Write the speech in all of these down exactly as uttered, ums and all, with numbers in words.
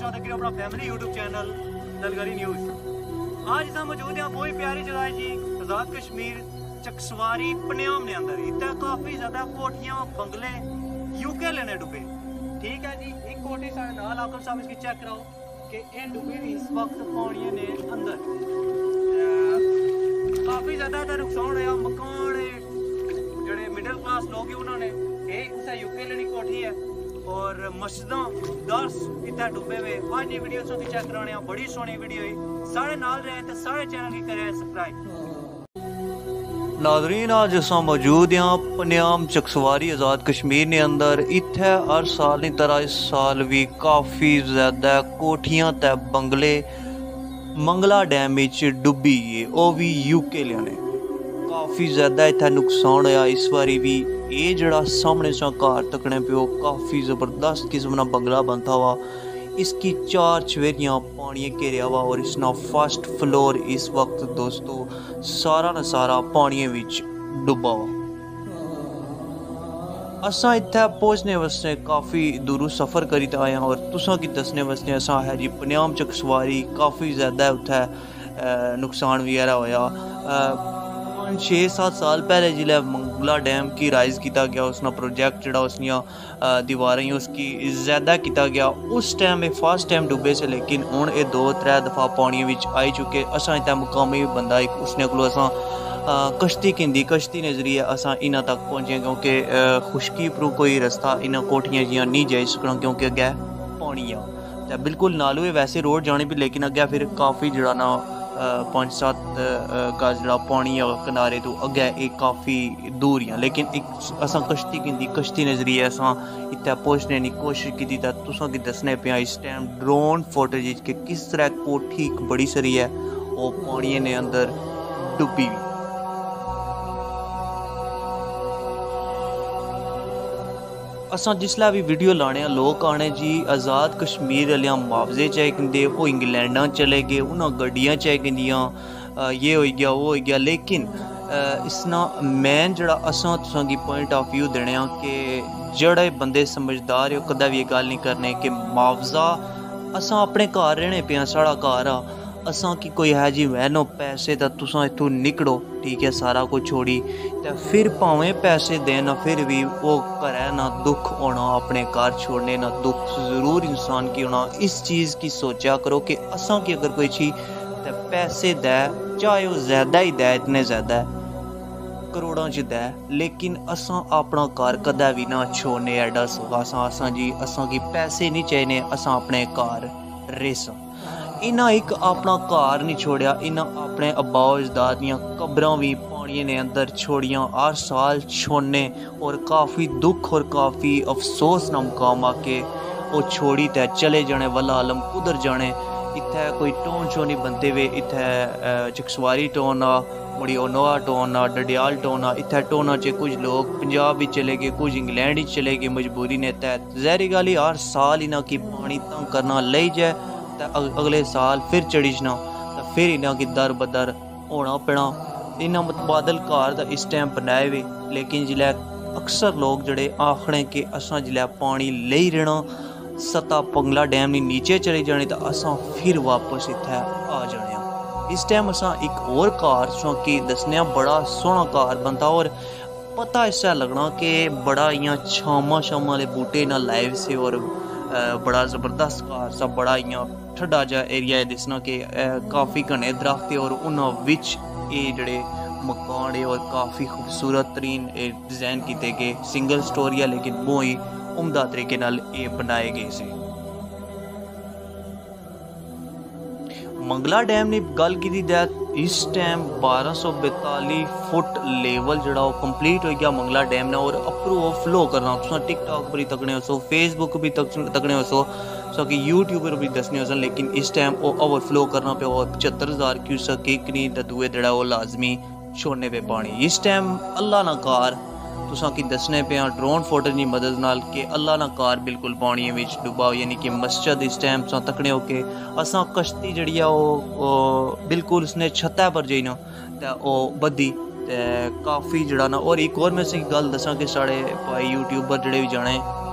तुम देख रहे हो अपना फैमिली यूट्यूब चैनल दलगरी न्यूज़। आज हम मौजूद हैं बहुत प्यारी जगह जी, आज़ाद कश्मीर चकसवारी पनियाम ने अंदर। इतना काफ़ी ज़्यादा कोठियाँ बंगले यूके लेने डुबे। ठीक है जी, एक कोठी साढ़े नाल आकर साहब इसकी चेक कराओ कि ये डुबे इस वक्त पानी ने अंदर काफ़ी ज़्यादा नुकसान होया। मकान जोड़े मिडिल क्लास लोग हैं उन्होंने ये उसे यूके लेनी कोठी है और मस्जिदां दर्स इतना डुबे हुए। आज ये वीडियो की चेक कराने बड़ी सोहनी वीडियो है, सारे नाल रहे तो सारे चैनल की करें सब्सक्राइब। नाजरीन आज अस मौजूद हैं पनियाम चकसवारी आज़ाद कश्मीर ने अंदर। इत्थे हर साल की तरह इस साल भी काफ़ी ज़्यादा कोठियां ते बंगले मंगला डैम डुबी गए, वो भी यूके लेने। काफ़ी ज़्यादा इतना नुकसान होया इस बारी भी। ये जड़ा सामने सा घर तकने पे काफ़ी ज़बरदस्त किस्म का बंगला बनता हुआ, इसकी चार चवेरियाँ पानी घेरिया हुआ और इसना फर्स्ट फ्लोर इस वक्त दोस्तों सारा न सारा पानी विच डुबा हुआ। असा इत्थे पहुँचने वास्ते काफ़ी दूरों सफ़र करी आए हैं और तुसा की दसने वास्ते असा है जी पनियाम चकसवारी। काफ़ी ज़्यादा उत्थे नुकसान वगैरह होया। छे सात साल पहले जिले मंगला डैम की राइज किया गया, उसना प्रोजेक्ट जड़ा उसनिया दीवारें उसकी ज़्यादा किया गया। उस टाइम में फर्स्ट टाइम डुबे से, लेकिन हुण ये दो त्रै दफ़ा पानी विच आई चुके। असा इतना मुकामी बंदा एक उसने को असा कश्ती किंदी कश्ती ने जरिए असा इन्हां तक पहुँचे, क्योंकि खुशकी पर कोई रस्ता इन्हां कोठियां जियां नहीं जाई सकना क्योंकि अगे पानी आ बिल्कुल नालू है। वैसे रोड जाने भी, लेकिन अगे फिर काफ़ी जड़ा ना पाँच सात गज जड़ा पानी किनारे तो अगे एक काफ़ी दूर ही। लेकिन एक असा कश्ती किंदी कश्ती ने जरिए असा इतना पहुँचने की कोशिश की। तुसा की दसने पे इस टाइम ड्रोन फुटेज के किस तरह कोठी एक बड़ी सरी है वो पानी ने अंदर डुबी। असा जिसला भी वीडियो लाने लोग आने जी आज़ाद कश्मीर वालियां मुआवजे चाहिए, वो इंग्लैंडा चले गए, उन्हें गड्डियाँ चाहिए, ये हो गया वो हो गया। लेकिन इसना मेन जड़ा असा तुसा की पॉइंट ऑफ व्यू देने कि जड़े बंदे समझदार है कदा भी ये गल नहीं करने कि मुआवजा असा अपने घर रहने पे, साड़ा घर आ असा की कोई है जी वैनो पैसे तो तुसा इतों निकलो, ठीक है, सारा कुछ छोड़ी तो फिर भावें पैसे देना फिर भी वो करे ना दुख होना, अपने घर छोड़ने ना दुख ज़रूर इंसान की होना। इस चीज़ की सोचा करो कि असा की अगर कोई चीज़ तो पैसे दे, चाहे वो ज़्यादा ही दे, इतने ज़्यादा करोड़ों च दे, लेकिन असा अपना घर कदा भी ना छोड़ने एडा सुखा। असा असा जी असा की पैसे नहीं चाहिए, असा अपने घर रेसा। इन्हें एक अपना घर नहीं छोड़िया, इन्हें अपने अब्बा अजदाद दियां कब्रां भी पानी ने अंदर छोड़ियां हर साल छोड़ने। और काफ़ी दुख और काफ़ी अफसोस ना मुकाम आके वो छोड़ी ते चले जाने वाला आलम कुदर जाने। इत्थे कोई टोन शो नहीं बनते हुए, इत्थे चकसवारी टोन आ मुड़ी ओनोआ टोन आ डडियाल टोन आ। इत्थे टोना च कुछ लोग पंजाब भी चले गए, कुछ इंग्लैंड ही चले गए मजबूरी ने तहत। जहरी गल ही हर साल इन्हें की पानी तंग करना ले जाए तो अगले साल फिर चढ़ीजना तो फिर इन्हों की दर बदर होना पैना। इन्हों मुतबादल घर का इस टाइम बनाए हुए, लेकिन जिले अक्सर लोग जड़े आखने कि असा जिले पानी ले रहना सतह पंगला डैम ने नीचे चले जाने तो असा फिर वापस इत्थे आ जाने। इस टाइम असा एक और घर सो कि दसने बड़ा सोहना घर बनता और पता इससे लगना कि बड़ा इं छामा छामा वाले बूटे ना लाए से और बड़ा ज़बरदस्त घर सा, बड़ा इं ठंडा जा एरिया है दिसना कि काफ़ी घने दरख्त है और उन्होंने विच ये जड़े मकान है और काफ़ी खूबसूरत तरीन डिज़ाइन किए गए। सिंगल स्टोरी है लेकिन बहुत ही उम्दा तरीके नाल ये बनाए गए से। मंगला डैम ने गल की इस टाइम बारह सौ बताली फुट लेवल जड़ा वो कंप्लीट हो गया मंगला डैम ने और अप्रू फ्लो करना। तुम टिकटॉक पर भी तकने हो सो, फेसबुक भी तकने हो सो, सो कि यूट्यूब पर भी दसने हो सन। लेकिन इस टाइम वो ओवरफ्लो करना पे और पचहत्तर हज़ार क्यूसक एक नहीं दूए जड़ा वो लाजमी छोड़ने पे पानी। इस टाइम अल्लाह ना कार तुसा की दसने पे ड्रोन फोटो की मदद नाल के अल्लाह ना कार बिल्कुल पानी में डुबा, यानी कि मस्जिद इस टाइम तुसा तकने हो के असा कश्ती जड़ी है वो बिल्कुल उसने छत्ता पर जाई ना तो वो बदी काफ़ी जड़ा ना। और एक और मैं से गल दसा कि साढ़े भाई यूट्यूबर जड़े भी जाने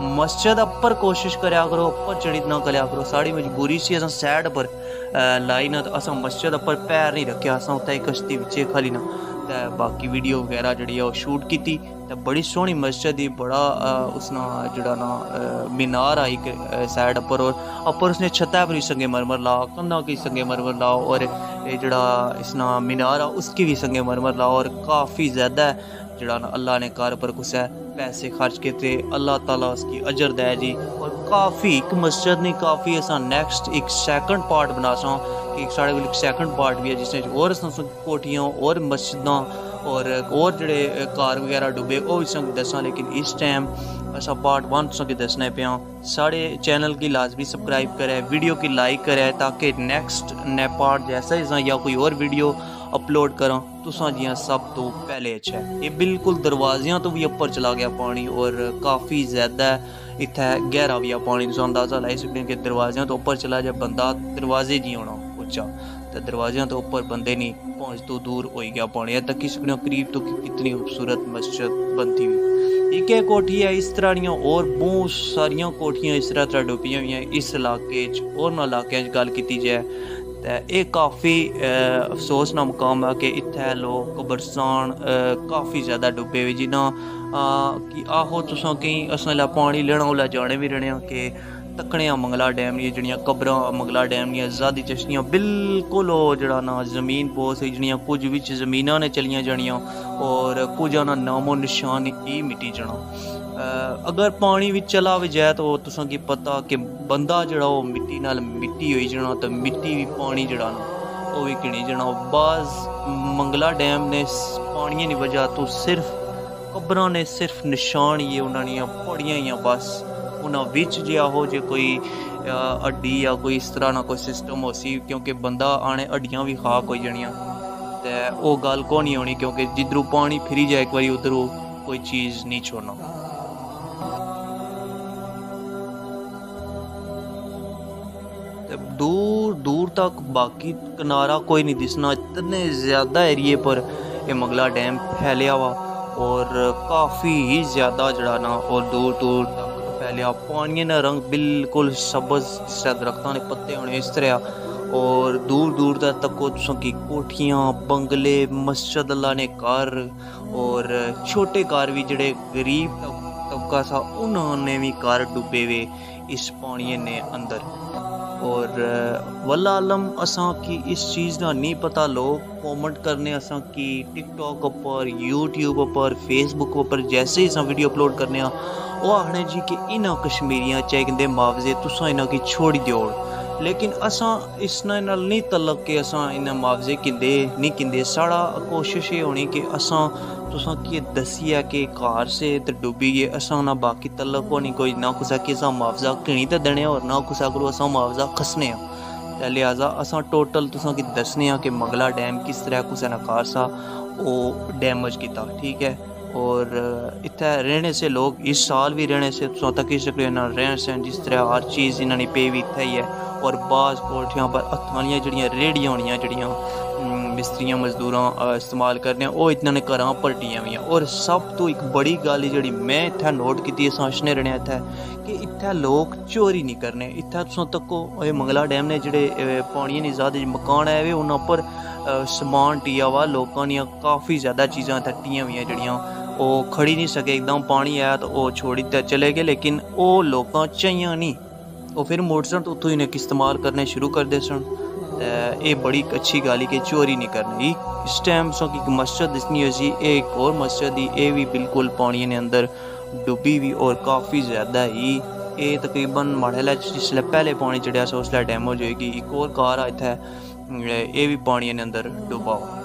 मस्जिद अपर कोशिश करया करो, अपर चढ़ी ना करया करो। साड़ी मजबूरी सी असां सैड पर लाई ना, तो असां मस्जिद अपर पैर नहीं रखेआ, असां उत्थे कश्ती विच खाली ना ते बाकी वीडियो वगैरह जिहड़ी ओह शूट कीती। ते बड़ी सोहनी मस्जिद ही, बड़ा उसना जेड़ा ना मीनार आई एक साइड अपर, और अपर उसने छत्ता पर भी संगे मरमर ला, कंधा की संगे मरमर ला, और ये जड़ा इसना मीनार आ उसकी भी संगे मरमर ला। और काफ़ी ज़्यादा जड़ा ना अल्लाह ने कार पर कुछ है पैसे खर्च किए, अल्लाह ताला उसकी अजर दे जी। और काफ़ी एक मस्जिद नहीं, काफ़ी असा नैक्सट एक सैकंड पार्ट बना सा कि साढ़े को एक सैकंड पार्ट भी है जिसमें और कोठियाँ और मस्जिदां और और जड़े कार वगैरह डुबे वो भी संग दसा। लेकिन इस टाइम असा पार्ट वन संग दसने पे साढ़े चैनल की लाजमी सब्सक्राइब करें, वीडियो की लाइक करें, ताकि नैक्सट ने पार्ट जैसा ही या कोई और वीडियो अपलोड करा तुसा जियां सब तो पहले। अच्छा है, ये बिल्कुल दरवाज़ियाँ तो भी ऊपर चला गया पानी, और काफ़ी ज़्यादा इतना गहरा भी आ पानी। तुम अंदाज़ा लाई सकते कि दरवाज़ियाँ तो ऊपर चला जाए बंदा दरवाजे जी होना उच्चा, तो दरवाज़ियाँ तो ऊपर बंदे नहीं पहुँच तो दूर हो गया पानी। तक कि सकने करीब तो कि कितनी खूबसूरत मस्जिद बनती हुई। एक है कोठी है इस तरह दियाँ और बहुत सारिया कोठियाँ इस तरह तरह डुबियाँ हुई हैं इस इलाके और इलाकों गल की जाए तो ये काफ़ी अफसोस ना मुकाम है कि इत्थे लोग कब्रस्तान काफ़ी ज़्यादा डुबे हुए जिन्ना कि आहो तुसां कई असां पानी लेना ओला जाने भी रहने कि तकने मंगला डैम दी जड़ियाँ कब्रां मंगला डैम दी आज़ादी चश्तियाँ बिल्कुल जड़ा ना ज़मीन पोस जड़ियाँ कुछ विच ज़मीनां ने चलियां जानियां और कुछ ना नामो निशान ही मिटी जाना। अगर पानी भी चला भी जाए तो तुसां की पता कि बंदा जड़ा वो मिट्टी नाल मिट्टी होई जाना, तो मिट्टी भी पानी जड़ा ना वो भी किणी जाना। बाज मंगला डैम ने पानी की वजह तो सिर्फ कब्रां ने सिर्फ निशान ही उन्होंने पड़ियां ही बस उन्होंने विच जो हो जो कोई हड्डी या कोई इस तरह ना कोई सिस्टम हो सी, क्योंकि बंदा आने हड्डियां भी खाक हो जानियां ते वो गल को नहीं होनी, क्योंकि जिधरों पानी फिरी जाए एक बार उधरों कोई चीज़ नहीं छोड़ना। दूर दूर तक बाकी किनारा कोई नहीं दिसना, इतने ज़्यादा एरिए पर ये मंगला डैम फैलिया हुआ और काफ़ी ही ज़्यादा जड़ा ना और दूर दूर तक फैलिया। पानी का रंग बिल्कुल सबज जिस तरह दरख्तों ने पत्ते होने इस तरह, और दूर दूर तक तुसों की कोठियाँ बंगले मस्जिद अल्लाह ने घर और छोटे घर भी जड़े गरीब तबका सा उन्होंने भी घर डुबे हुए इस पानी ने अंदर। और वल्ला आलम असा की इस चीज़ का नहीं पता, लोग कमेंट करने असा की टिकटॉक पर यूट्यूब पर फेसबुक पर जैसे ही असा वीडियो अपलोड करने वो आखने जी कि इन्हों कश्मीरियाँ चाहिए मुआवजे तुसा इन्हों की छोड़ी दो, लेकिन असा इस नाल नहीं तलक कि असा इन्हें मुआवजे किंदे नहीं किंदे। साड़ा कोशिश ये होनी कि असा तुसा की दसिए कि कार से तो डुबी गए असा ना बाकी तलक होनी कोई ना कुसा कि असा मुआवजा किणी तो देने और ना कुसा को असा मुआवजा खसने। लिहाजा असा टोटल तुसा की दसने कि मंगला डैम किस तरह कुसा ने कार सा वो डैमेज किया, ठीक है। और इतने रहने से लोग इस साल भी रहने से तुम तक सकते ना रहन सहन जिस तरह हर चीज़ इन्होंने पे भी इतना ही है। और बाज़ कोठियाँ पर हथालियाँ जड़ियाँ रेहड़ियाँ होनियाँ जड़ियाँ मिस्त्रियाँ मजदूरां इस्तेमाल करने वो इतना ने घर पलटियाँ हुई। और सब तो एक बड़ी गल जी मैं इतना नोट की सोचने रहने इतना कि इतना लोग चोरी नहीं करने। इतना तुम तको मंगला डैम ने जोड़े पानी की ज़्यादा मकान आए हुए उन्होंने पर समान टिया हुआ लोगों दी काफ़ी ज़्यादा चीज़ां टट्टियां हुई जड़ियाँ वो खड़ी नहीं सके, एकदम पानी आया तो वो छोड़ी तो चले गए, लेकिन वो लोग चाहिए नहीं वो फिर मोटरसाइकिल तो उतों इन्हें इस्तेमाल करने शुरू कर दे सन। ये बड़ी अच्छी गल कि चोरी नहीं करनी। इस टाइम सो कि मस्जिद दिसनी हुई सी एक और मस्जिद ही ये भी बिल्कुल पानी ने अंदर डुबी भी और काफ़ी ज़्यादा ही ये तकरीबन माड़े जिसले पहले पानी चढ़िया सा उसले डैमेज होएगी। एक और कार इतना ये भी पानी ने अंदर डुबा।